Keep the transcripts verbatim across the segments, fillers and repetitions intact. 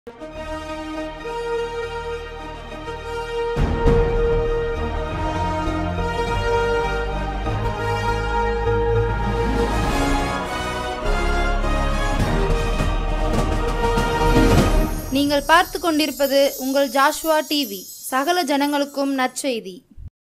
நீங்கள் பார்த்து கொண்டிருப்பது உங்கள் ஜாஷ்வா டிவி, சகல ஜனங்களுக்கும் நற்செய்தி.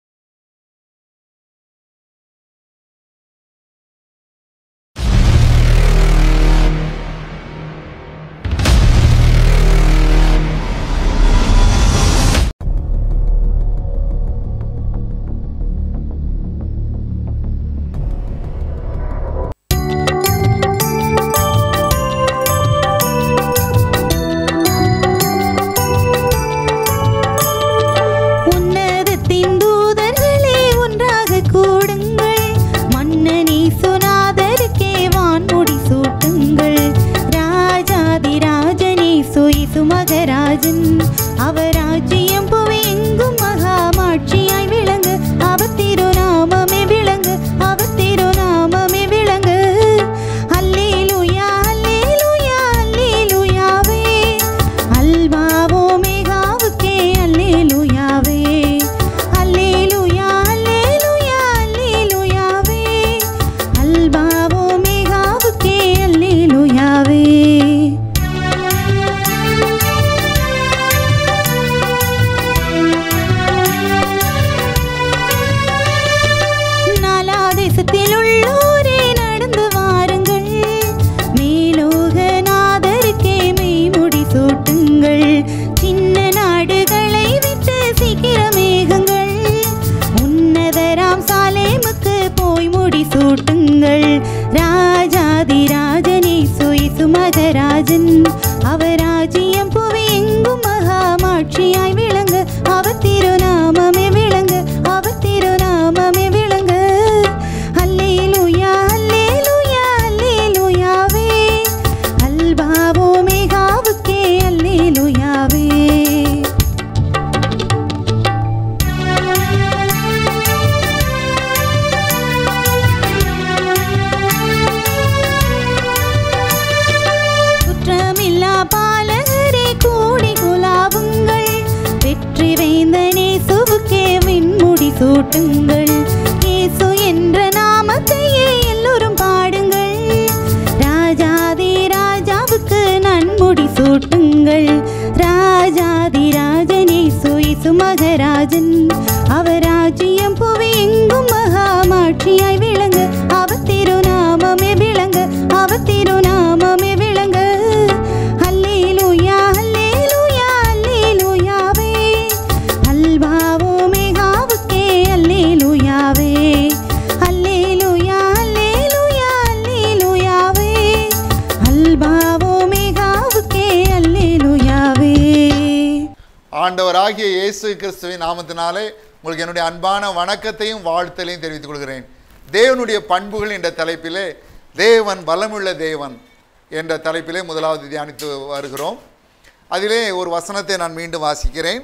ஆண்டவராகிய இயேசு கிறிஸ்துவின் நாமத்தினாலே உங்களுக்கு என்னுடைய அன்பான வணக்கத்தையும் வாழ்த்தலையும் தெரிவித்துக் கொள்கிறேன். தேவனுடைய பண்புகள் என்ற தலைப்பிலே தேவன் பலமுள்ள தேவன் என்ற தலைப்பிலே முதலாவது தியானித்து வருகிறோம். அதிலே ஒரு வசனத்தை நான் மீண்டும் வாசிக்கிறேன்.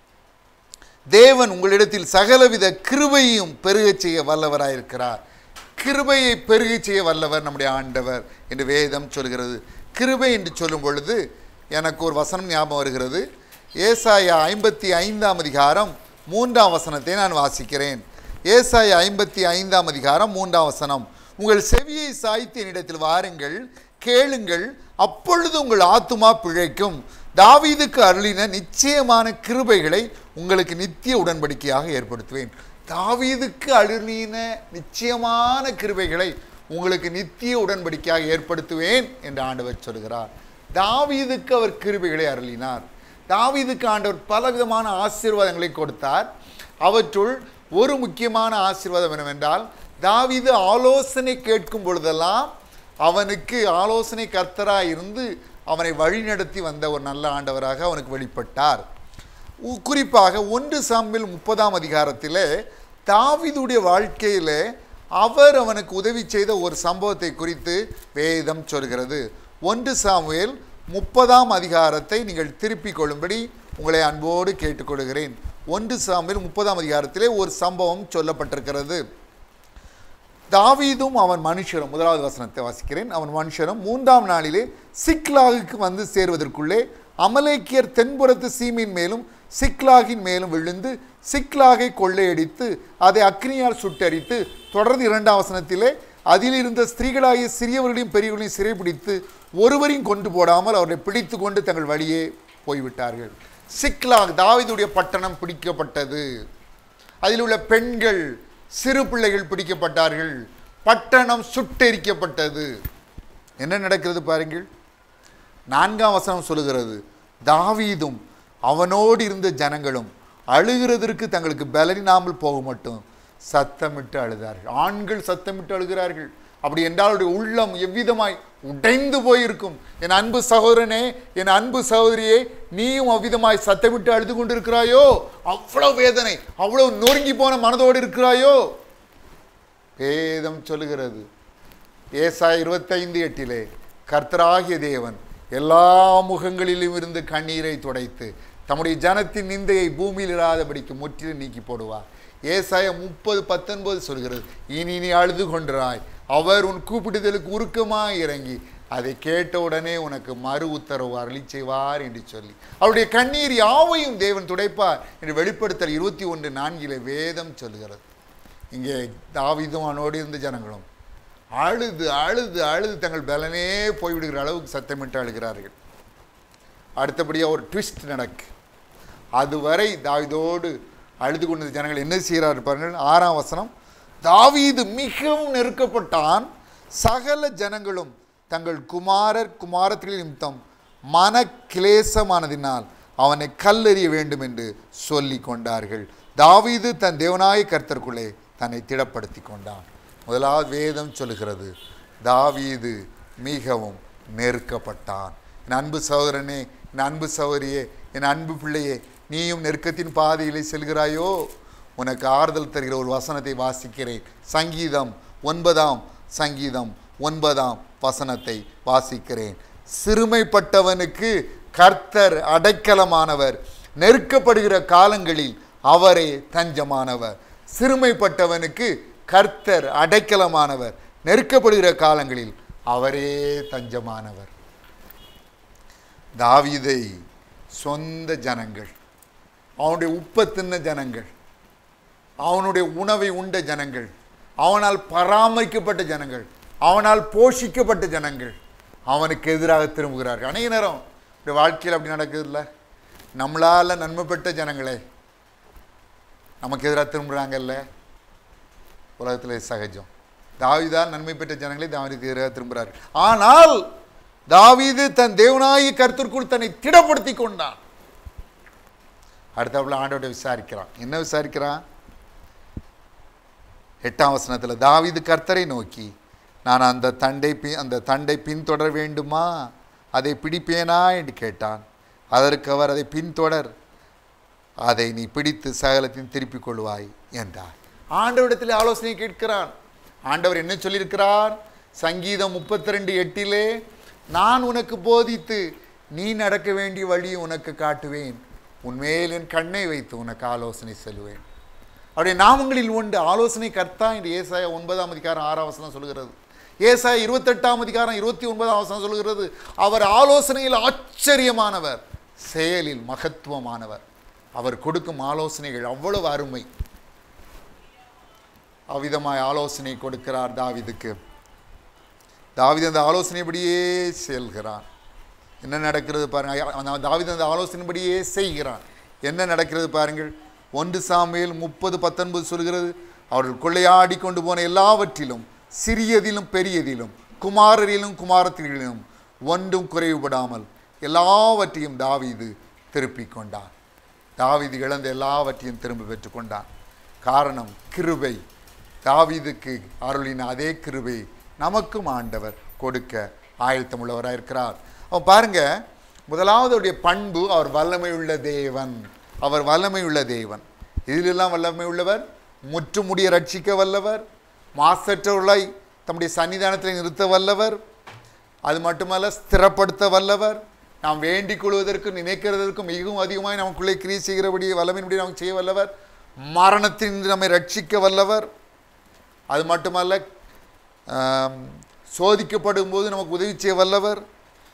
தேவன் உங்களிடத்தில் சகலவித கிருபையும் பெருகச் செய்ய வல்லவராயிருக்கிறார். கிருபையை பெருகச் செய்ய வல்லவர் நம்முடைய ஆண்டவர் என்று வேதம் சொல்கிறது. கிருபை என்று சொல்லும் பொழுது எனக்கு ஒரு வசனம் ஞாபகம் வருகிறது. ஏசாயா ஐம்பத்தி ஐந்தாம் அதிகாரம் மூன்றாம் வசனத்தை நான் வாசிக்கிறேன். ஏசாயா ஐம்பத்தி ஐந்தாம் அதிகாரம் மூன்றாம் வசனம், உங்கள் செவியை சாய்த்து என்னிடத்தில் வாருங்கள், கேளுங்கள், அப்பொழுது உங்கள் ஆத்துமா பிழைக்கும். தாவீதுக்கு அருளின நிச்சயமான கிருபைகளை உங்களுக்கு நித்திய உடன்படிக்கையாக ஏற்படுத்துவேன். தாவீதுக்கு அருளின நிச்சயமான கிருபைகளை உங்களுக்கு நித்திய உடன்படிக்கையாக ஏற்படுத்துவேன் என்று ஆண்டவர் சொல்கிறார். தாவீதுக்கு அவர் கிருபைகளை அருளினார். தாவீதுக்கு ஆண்டவர் பலவிதமான ஆசீர்வாதங்களை கொடுத்தார். அவற்றுள் ஒரு முக்கியமான ஆசீர்வாதம் என்னவென்றால், தாவீது ஆலோசனை கேட்கும் பொழுதெல்லாம் அவனுக்கு ஆலோசனை கர்த்தராக இருந்து அவனை வழிநடத்தி வந்த ஒரு நல்ல ஆண்டவராக அவனுக்கு வெளிப்பட்டார். குறிப்பாக ஒன்று சாமுவேல் முப்பதாம் அதிகாரத்திலே தாவீதுடைய வாழ்க்கையிலே அவர் அவனுக்கு உதவி செய்த ஒரு சம்பவத்தை குறித்து வேதம் சொல்கிறது. ஒன்று சாமுவேல் முப்பதாம் அதிகாரத்தை நீங்கள் திருப்பிக் கொள்ளும்படி உங்களை அன்போடு கேட்டுக்கொள்கிறேன். ஒன்று சாமுவேல் முப்பதாம் அதிகாரத்திலே ஒரு சம்பவம் சொல்லப்பட்டிருக்கிறது. தாவீதும் அவன் மனுஷரும், முதலாவது வசனத்தை வாசிக்கிறேன், அவன் மனுஷரும் மூன்றாம் நாளிலே சிக்லாகுக்கு வந்து சேருவதற்குள்ளே அமலேக்கியர் தென்புறத்து சீமின் மேலும் சிக்லாகின் மேலும் விழுந்து சிக்லாகை கொள்ளையடித்து அதை அக்னியால் சுட்டரித்து, தொடர்ந்து இரண்டாம் வசனத்திலே, அதில் இருந்த ஸ்திரீகளாகிய சிறியவர்களையும் பெரியவர்களையும் சிறைபிடித்து ஒருவரையும் கொண்டு போடாமல் அவரை பிடித்து கொண்டு தங்கள் வழியே போய்விட்டார்கள். சிக்லாக் தாவீதுடைய பட்டணம் பிடிக்கப்பட்டது. அதில் உள்ள பெண்கள் சிறு பிள்ளைகள் பிடிக்கப்பட்டார்கள். பட்டணம் சுட்டெரிக்கப்பட்டது. என்ன நடக்கிறது பாருங்கள். நான்காம் வசனம் சொல்லுகிறது, தாவீதும் அவனோடு இருந்த ஜனங்களும் அழுகிறதற்கு தங்களுக்கு பலனினாமல் போக மட்டும் சத்தமிட்டு அழுதார்கள். ஆண்கள் சத்தமிட்டு அழுகிறார்கள். அப்படி என்றால் அவருடைய உள்ளம் எவ்விதமாய் உடைந்து போயிருக்கும். என் அன்பு சகோதரனே, என் அன்பு சகோதரியே, நீயும் அவ்விதமாய் சத்தமிட்டு அழுது கொண்டிருக்கிறாயோ? அவ்வளவு வேதனை, அவ்வளவு நொறுங்கி போன மனதோடு இருக்கிறாயோ? வேதம் சொல்லுகிறது, ஏசாயா இருபத்தைந்து எட்டிலே, கர்த்தராகிய தேவன் எல்லா முகங்களிலும் இருந்து கண்ணீரை துடைத்து தம்முடைய ஜனத்தின் நிந்தையை பூமியில் இராதபடிக்கு முற்றிலும் நீக்கி போடுவார். ஏசாயா முப்பது பத்தொன்பது சொல்கிறது, இனி நீ அழுது கொண்டாய், அவர் உன் கூப்பிடுதலுக்கு உருக்கமாய் இறங்கி அதை கேட்ட உடனே உனக்கு மறு உத்தரவு அருளி செய்வார் என்று சொல்லி அவருடைய கண்ணீர் யாவையும் தேவன் துடைப்பார் என்று வெளிப்படுத்தல் இருபத்தி ஒன்று நான்கிலே வேதம் சொல்லுகிறது. இங்கே தாவீதும் அவனோடு இருந்த ஜனங்களும் அழுது அழுது அழுது தங்கள் பலனே போய்விடுகிற அளவுக்கு சத்தமிட்டு அழுகிறார்கள். அடுத்தபடியாக ஒரு ட்விஸ்ட் நடக்கு. அதுவரை தாவீதோடு அழுது கொண்ட ஜனங்கள் என்ன செய்கிறார் பாருங்கள். ஆறாம் வசனம், தாவீது மிகவும் நெருக்கப்பட்டான், சகல ஜனங்களும் தங்கள் குமாரர் குமாரத்தின் நிமித்தம் மன கிளேசமானதினால் அவனை கல்லெறிய வேண்டும் என்று சொல்லி கொண்டார்கள். தாவீது தன் தேவனாய கர்த்தருக்குள்ளே தன்னை திடப்படுத்தி கொண்டான். முதலாவது வேதம் சொல்லுகிறது, தாவீது மிகவும் நெருக்கப்பட்டான். என் அன்பு சகோதரனே, என் அன்பு சகோதரியே, என் அன்பு பிள்ளையே, நீயும் நெருக்கத்தின் பாதையிலே செல்கிறாயோ? உனக்கு ஆறுதல் தருகிற ஒரு வசனத்தை வாசிக்கிறேன். சங்கீதம் ஒன்பதாம் சங்கீதம் ஒன்பதாம் வசனத்தை வாசிக்கிறேன். சிறுமைப்பட்டவனுக்கு கர்த்தர் அடைக்கலமானவர், நெருக்கப்படுகிற காலங்களில் அவரே தஞ்சமானவர். சிறுமைப்பட்டவனுக்கு கர்த்தர் அடைக்கலமானவர், நெருக்கப்படுகிற காலங்களில் அவரே தஞ்சமானவர். தாவீதை சொந்த ஜனங்கள், அவனுடைய உப்பை தின்ன ஜனங்கள், அவனுடைய உணவை உண்ட ஜனங்கள், அவனால் பராமரிக்கப்பட்ட ஜனங்கள், அவனால் போஷிக்கப்பட்ட ஜனங்கள் அவனுக்கு எதிராக திரும்புகிறார்கள். அநேக நேரம் இந்த வாழ்க்கையில் அப்படி நடக்குது இல்லை? நம்மளால் நன்மை பெற்ற ஜனங்களே நமக்கு எதிராக திரும்புகிறாங்கல்ல. உலகத்தில் சகஜம். தாவீதால் நன்மை பெற்ற ஜனங்களே தாவீதுக்கு எதிராக திரும்புகிறார்கள். ஆனால் தாவீது தன் தேவனாகிய கர்த்தருக்குள் தன்னை திடப்படுத்தி கொண்டான். அடுத்தவள ஆண்டவரை விசாரிக்கிறான். என்ன விசாரிக்கிறான்? எட்டாம் வசனத்தில், தாவீது கர்த்தரை நோக்கி, நான் அந்த தண்டை அந்த தண்டை பின்தொடர வேண்டுமா, அதை பிடிப்பேனா என்று கேட்டான். அதற்கு அவர், அதை பின்தொடர், அதை நீ பிடித்து சகலத்தையும் திருப்பிக் கொள்வாய் என்றார். ஆண்டவரிடத்தில் ஆலோசனை கேட்கிறான். ஆண்டவர் என்ன சொல்லியிருக்கிறார்? சங்கீதம் முப்பத்தி ரெண்டு எட்டிலே, நான் உனக்கு போதித்து நீ நடக்க வேண்டிய வழியை உனக்கு காட்டுவேன், உன்மேல் என் கண்ணை வைத்து உனக்கு ஆலோசனை சொல்லுவேன். அவருடைய நாமங்களில் உண்டு ஆலோசனை கர்த்தா என்று ஏசாயா ஒன்பதாம் அதிகாரம் ஆறாம் வசனம் சொல்கிறது. ஏசாயா இருபத்தெட்டாம் அதிகாரம் இருபத்தி ஒன்பதாம் வசனம் சொல்கிறது, அவர் ஆலோசனையில் ஆச்சரியமானவர், செயலில் மகத்துவமானவர். அவர் கொடுக்கும் ஆலோசனைகள் அவ்வளவு அருமை. அவ்விதமாய் ஆலோசனை கொடுக்கிறார் தாவீதுக்கு. தாவீது அந்த ஆலோசனைப்படியே செல்கிறான். என்ன நடக்கிறது பாருங்கள். தாவீது அந்த ஆலோசனைப்படியே செய்கிறான். என்ன நடக்கிறது பாருங்கள். ஒன்று சாமுவேல் முப்பது பத்தொன்பது சொல்கிறது, அவர்கள் கொள்ளையாடி கொண்டு போன எல்லாவற்றிலும், சிறியதிலும் பெரியதிலும், குமாரரிலும் குமாரத்திலும் ஒன்றும் குறைவுபடாமல் எல்லாவற்றையும் தாவீது திருப்பிக் கொண்டான். தாவீது இழந்த எல்லாவற்றையும் திரும்ப பெற்றுக்கொண்டான். காரணம் கிருபை. தாவீதுக்கு அருளின அதே கிருபை நமக்கும் ஆண்டவர் கொடுக்க ஆயத்தமுள்ளவராக இருக்கிறார். அவன் பாருங்க, முதலாவது அவருடைய பண்பு, அவர் வல்லமை உள்ள தேவன். அவர் வல்லமை உள்ள தேவன். இதிலெல்லாம் வல்லமை உள்ளவர், முற்றுமுடிய ரட்சிக்க வல்லவர், மாசற்றவர்களை தம்முடைய சன்னிதானத்தில் நிறுத்த வல்லவர், அது மட்டுமல்ல ஸ்திரப்படுத்த வல்லவர், நாம் வேண்டிக் கொள்வதற்கும் நினைக்கிறதற்கும் மிகவும் அதிகமாக நமக்குள்ளே கிரியை செய்கிறபடி வல்லமையின்படி நமக்கு செய்ய வல்லவர், மரணத்தின் நம்மை ரட்சிக்க வல்லவர், அது மட்டுமல்ல சோதிக்கப்படும் போது நமக்கு உதவி செய்ய வல்லவர்,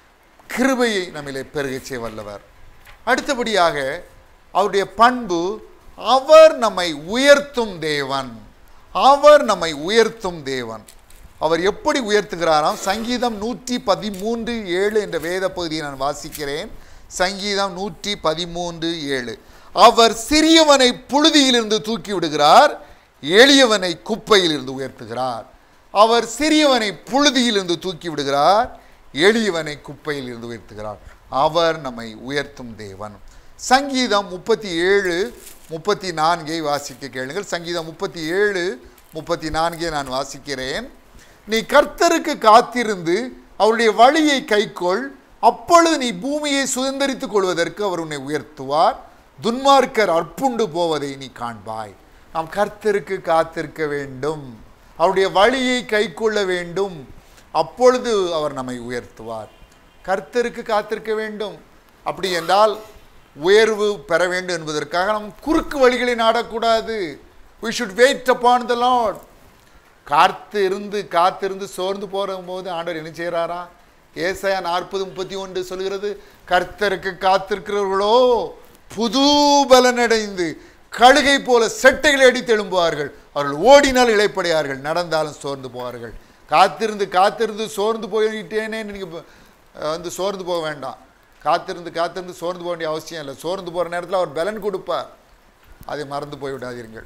கிருபையை நம்மிலே பெருகச் செய்ய வல்லவர். அடுத்தபடியாக அவருடைய பண்பு, அவர் நம்மை உயர்த்தும் தேவன். அவர் நம்மை உயர்த்தும் தேவன். அவர் எப்படி உயர்த்துகிறாராம்? சங்கீதம் நூற்றி பதிமூன்று ஏழு என்ற வேத பகுதியை நான் வாசிக்கிறேன். சங்கீதம் நூற்றி பதிமூன்று ஏழு. அவர் சிறியவனை புழுதியிலிருந்து தூக்கி விடுகிறார், எளியவனை குப்பையிலிருந்து உயர்த்துகிறார். அவர் சிறியவனை புழுதியிலிருந்து தூக்கி விடுகிறார், எளியவனை குப்பையில் இருந்து உயர்த்துகிறார். அவர் நம்மை உயர்த்தும் தேவன். சங்கீதம் முப்பத்தி ஏழு முப்பத்தி நான்கை வாசிக்க கேளுங்கள். சங்கீதம் முப்பத்தி ஏழு முப்பத்தி நான்கை நான் வாசிக்கிறேன். நீ கர்த்தருக்கு காத்திருந்து அவருடைய வழியை கைக்கொள், அப்பொழுது நீ பூமியை சுதந்தரித்துக் கொள்வதற்கு அவர் உன்னை உயர்த்துவார், துன்மார்க்கர் அற்புண்டு போவதை நீ காண்பாய். நாம் கர்த்தருக்கு காத்திருக்க வேண்டும், அவருடைய வழியை கைக்கொள்ள வேண்டும், அப்பொழுது அவர் நம்மை உயர்த்துவார். கர்த்தருக்கு காத்திருக்க வேண்டும். அப்படி என்றால் உயர்வு பெற வேண்டும் என்பதற்காக நாம் குறுக்கு வழிகளை நாடக்கூடாது. we should wait upon the Lord. காத்து இருந்து காத்திருந்து சோர்ந்து போகும்போது ஆண்டவர் என்ன செய்கிறாரா? ஏசாயா நாற்பது முப்பத்தி ஒன்று சொல்கிறது, கர்த்தருக்கு காத்திருக்கிறவர்களோ புது பலனடைந்து கழுகை போல செட்டைகளை அடித்து எழும்புவார்கள், அவர்கள் ஓடினால் இளைப்படையார்கள், நடந்தாலும் சோர்ந்து போவார்கள். காத்திருந்து காத்திருந்து சோர்ந்து போயிட்டேனே நீங்கள் வந்து சோர்ந்து போக வேண்டாம். காத்திருந்து காத்திருந்து சோர்ந்து போக வேண்டிய அவசியம் இல்லை. சோர்ந்து போகிற நேரத்தில் அவர் பலன் கொடுப்பார், அதை மறந்து போய்விடாதீர்கள்.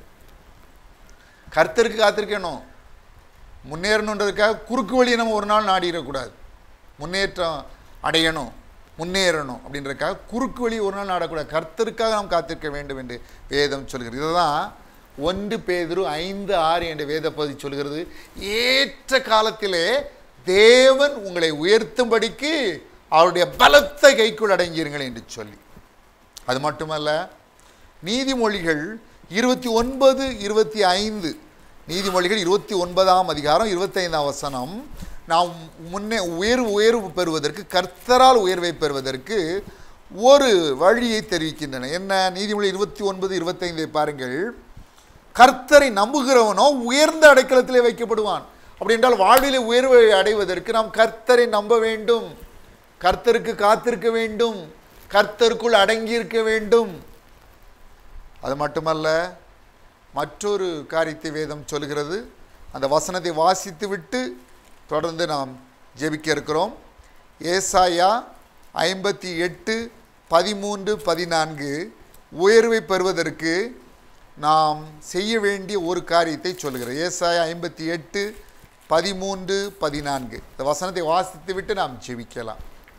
கர்த்தருக்கு காத்திருக்கணும். முன்னேறணுன்றதுக்காக குறுக்கு வழியை நம்ம ஒரு நாள் நாடிடக்கூடாது. முன்னேற்றம் அடையணும், முன்னேறணும் அப்படின்றதுக்காக குறுக்கு வழி ஒரு நாள் நாடக்கூடாது. கர்த்தருக்காக நாம் காத்திருக்க வேண்டும் என்று வேதம் சொல்கிறது. இதுதான் ஒன்று பேதுரு ஐந்து ஆறு என்ற வேத பகுதி சொல்கிறது. ஏற்ற காலத்திலே தேவன் உங்களை உயர்த்தும்படிக்கு அவருடைய பலத்தை கைக்குள் அடங்கியிருங்கள் என்று சொல்லி. அது மட்டுமல்ல, நீதிமொழிகள் இருபத்தி ஒன்பது இருபத்தி ஐந்து நீதிமொழிகள் இருபத்தி ஒன்பதாம் அதிகாரம் இருபத்தி ஐந்தாம் வசனம், நாம் முன்னே உயர்வு உயர்வு பெறுவதற்கு, கர்த்தரால் உயர்வை பெறுவதற்கு ஒரு வழியை தெரிவிக்கின்றன. என்ன? நீதிமொழி இருபத்தி ஒன்பது இருபத்தைந்தை பாருங்கள். கர்த்தரை நம்புகிறவனோ உயர்ந்த அடைக்கலத்திலே வைக்கப்படுவான். அப்படி என்றால் வாழ்விலே உயர்வை அடைவதற்கு நாம் கர்த்தரை நம்ப வேண்டும், கர்த்தருக்கு காத்திருக்க வேண்டும், கர்த்தருக்குள் அடங்கியிருக்க வேண்டும். அது மட்டுமல்ல, மற்றொரு காரியத்தை வேதம் சொல்கிறது. அந்த வசனத்தை வாசித்து விட்டு தொடர்ந்து நாம் ஜெபிக்க இருக்கிறோம். ஏசாயா ஐம்பத்தி எட்டு பதிமூன்று பதினான்கு உயர்வை பெறுவதற்கு நாம் செய்ய வேண்டிய ஒரு காரியத்தை சொல்கிறது. ஏசாயா ஐம்பத்தி எட்டு பதிமூன்று பதினான்கு இந்த வசனத்தை வாசித்து விட்டு நாம் ஜெபிக்கலாம்.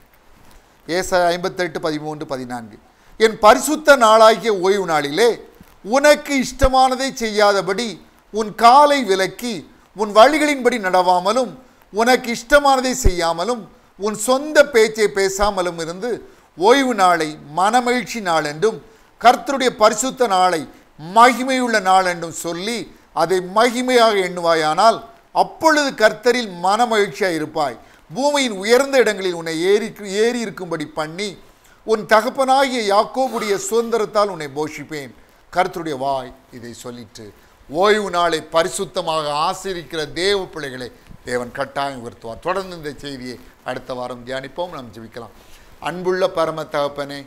ஏசாயா ஐம்பத்தெட்டு பதிமூன்று பதினான்கு. என் பரிசுத்த நாளாகிய ஓய்வு நாளிலே உனக்கு இஷ்டமானதை செய்யாதபடி உன் காலை விலக்கி உன் வழிகளின்படி நடவாமலும் உனக்கு இஷ்டமானதை செய்யாமலும் உன் சொந்த பேச்சை பேசாமலும் இருந்து ஓய்வு நாளை மனமகிழ்ச்சி நாள் என்றும் கர்த்தருடைய பரிசுத்த நாளை மகிமையுள்ள நாள் என்றும் சொல்லி அதை மகிமையாக எண்ணுவாயானால் அப்பொழுது கர்த்தரில் மனமகிழ்ச்சியாக இருப்பாய். பூமியின் உயர்ந்த இடங்களில் உன்னை ஏறி ஏறி இருக்கும்படி பண்ணி உன் தகப்பனாகிய யாக்கோபுடைய சுதந்திரத்தால் உன்னை போஷிப்பேன். கர்த்தருடைய வாய் இதை சொல்லிட்டு ஓய்வு நாளை பரிசுத்தமாக ஆசீர்வதிக்கிற தேவ பிள்ளைகளை தேவன் கட்டாயம் உயர்த்துவார். தொடர்ந்து இந்த செய்தியை அடுத்த வாரம் தியானிப்போம். நாம் ஜெபிக்கலாம். அன்புள்ள பரம தகப்பனே,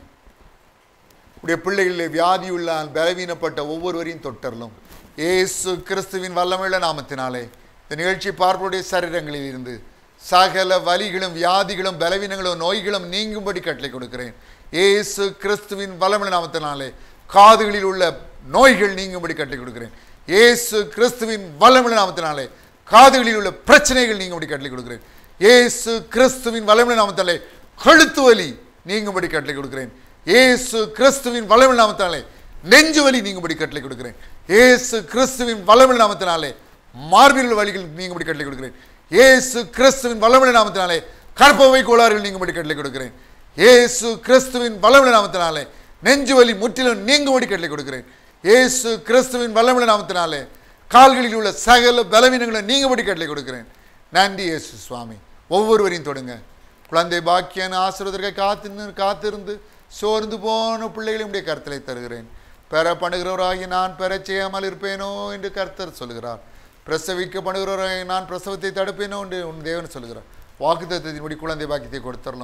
உடைய பிள்ளைகளிலே வியாதியுள்ள பலவீனப்பட்ட ஒவ்வொருவரையும் தொட்டரலும் இயேசு கிறிஸ்துவின் வல்லமையுள்ள நாமத்தினாலே இந்த நிகழ்ச்சி பார்ப்பவருடைய சரீரங்களில் இருந்து சகல வலிகளும் வியாதிகளும் பலவீனங்களும் நோய்களும் நீங்கும்படி கட்டளை கொடுக்கிறேன். இயேசு கிறிஸ்துவின் வல்லமையுள்ள நாமத்தினாலே காதுகளில் உள்ள நோய்கள் நீங்கும்படி கட்டளை கொடுக்கிறேன். இயேசு கிறிஸ்துவின் வல்லமையுள்ள நாமத்தினாலே காதுகளில் உள்ள பிரச்சனைகள் நீங்கும்படி கட்டளை கொடுக்கிறேன். இயேசு கிறிஸ்துவின் வல்லமையுள்ள நாமத்தினாலே கழுத்து வலி நீங்கும்படி கட்டளை கொடுக்கிறேன். இயேசு கிறிஸ்துவின் வல்லமையுள்ள நாமத்தினாலே நெஞ்சு வலி நீங்கும்படி கட்டளை கொடுக்கிறேன். இயேசு கிறிஸ்துவின் வல்லமையுள்ள நாமத்தினாலே மார்பில் வலிகள் நீங்கும்படி கட்டளை கொடுக்கிறேன். இயேசு கிறிஸ்துவின் வல்லமையுள்ள நாமத்தினாலே கர்ப்பப்பை கோளாறுகள் நீங்கும்படி கட்டளை கொடுக்கிறேன். இயேசு கிறிஸ்துவின் வல்லமையுள்ள நாமத்தினாலே நெஞ்சு வலி முற்றிலும் நீங்கும்படி கட்டளை கொடுக்கிறேன். இயேசு கிறிஸ்துவின் வல்லமையுள்ள நாமத்தினாலே கால்களில் உள்ள சகல பலவீனங்களை நீங்கும்படி கட்டளை கொடுக்கிறேன். நன்றி இயேசு சுவாமி. ஒவ்வொருவரையும் தொடுங்க. குழந்தை பாக்கியான ஆசீர்வாதத்தை காத்து காத்திருந்து சோர்ந்து போன பிள்ளைகளுடைய கருத்தலை தருகிறேன். பெற பண்ணுகிறவராகி நான் பெற செய்யாமல் இருப்பேனோ என்று கர்த்தர் சொல்கிறார். பிரசவிக்க பண்ணுகிறவராகி நான் பிரசவத்தை தடுப்பேனோ என்று உன் தேவன் சொல்கிறார். வாக்குத்தத்தத்தின்படி குழந்தை பாக்கியத்தை கொடுத்தரலாம்.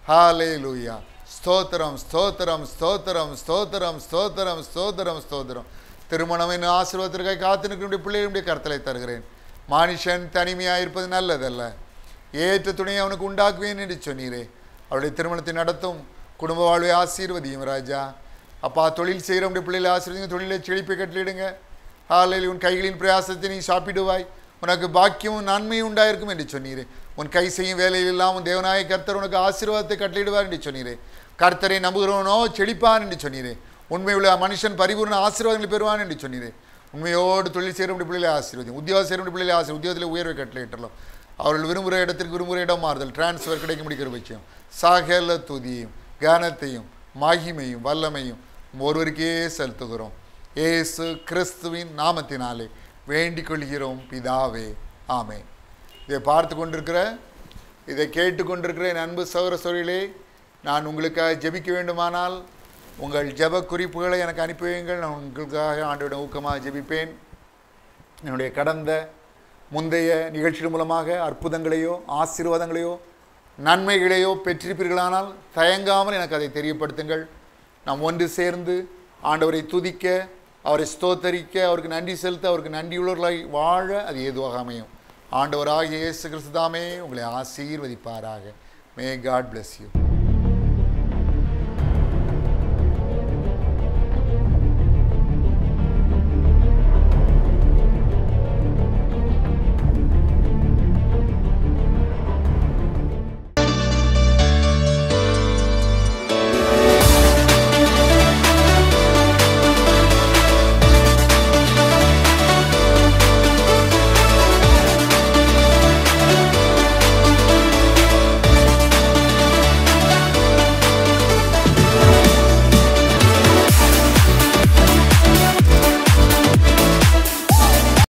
ஹalleluya. ஸ்தோத்திரம் ஸ்தோத்திரம் ஸ்தோத்திரம் ஸ்தோத்திரம் ஸ்தோத்திரம் ஸ்தோத்திரம் ஸ்தோத்திரம். திருமணம் என்னும் ஆசீர்வாதத்திற்காக காத்து நிற்கிற பிள்ளைகளுடைய கருத்தலை தருகிறேன். மனுஷன் தனிமையாக இருப்பது நல்லதல்ல, ஏற்ற துணையை அவனுக்கு உண்டாக்குவேன் என்று சொன்னீரே. அவருடைய திருமணத்தை நடத்தும், குடும்ப வாழ்வை ஆசீர்வதியும் ராஜா. அப்பா, தொழில் செய்கிறவனுடைய பிள்ளைகளை ஆசீர்வதிங்க, தொழிலை செழிப்பை கட்டளிடுங்க. ஹalleluya. உன் கைகளின் பிரயாசத்தை நீ சாப்பிடுவாய், உனக்கு பாக்கியமும் நன்மையும் உண்டாயிருக்கும் என்று சொன்னீரே. உன் கை செய்யும் வேலையில் எல்லாம் உன் தேவனாய கர்த்தர் உனக்கு ஆசீர்வாதத்தை கட்டளிடுவார் என்று சொன்னீரே. கர்த்தரை நம்புகிறவனோ செழிப்பான் என்று சொன்னீரே. உண்மையுள்ள மனுஷன் பரிபூர்ண ஆசீர்வாதங்களை பெறுவான் என்று சொன்னீரே. உண்மையோடு தொழில் செய்கிறவனுடைய பிள்ளைகளை ஆசீர்வதி, உத்தியோகம் செய்கிறவனுடைய பிள்ளைகளை ஆசீர்வதி, உத்தியோகத்தில் உயர்வை கட்டளையிட்டலாம். அவர்கள் விரும்புகிற இடத்திற்கு விரும்புகிற இடம் மாறுதல், டிரான்ஸ்ஃபர் கிடைக்க முடிக்கிற பட்சம். சகல துதியும் கனத்தையும் மகிமையும் வல்லமையும் ஒருவருக்கே செலுத்துகிறோம். இயேசு கிறிஸ்துவின் நாமத்தினாலே வேண்டிக் கொள்கிறோம் பிதாவே, ஆமென். இதை பார்த்து கொண்டிருக்கிற, இதை கேட்டு கொண்டிருக்கிற என் அன்பு சகோதர சகோதரிகளே, நான் உங்களுக்காக ஜெபிக்க வேண்டுமானால் உங்கள் ஜெப குறிப்புகளை எனக்கு அனுப்பி வையுங்கள். நான் உங்களுக்காக ஆண்டவரிடம் ஊக்கமாக ஜெபிப்பேன். என்னுடைய கடந்த முந்தைய நிகழ்ச்சிகள் மூலமாக அற்புதங்களையோ ஆசீர்வாதங்களையோ நன்மைகளையோ பெற்றிருப்பீர்களானால் தயங்காமல் எனக்கு அதை தெரியப்படுத்துங்கள். நாம் ஒன்று சேர்ந்து ஆண்டவரை துதிக்க, அவரை ஸ்தோத்தரிக்க, அவருக்கு நன்றி செலுத்த, அவருக்கு நன்றியுள்ளவர்களாய் வாழ அது ஏதுவாக அமையும். ஆண்டவராகிய இயேசு கிறிஸ்து தாமே உங்களை ஆசீர்வதிப்பாராக. May God bless you.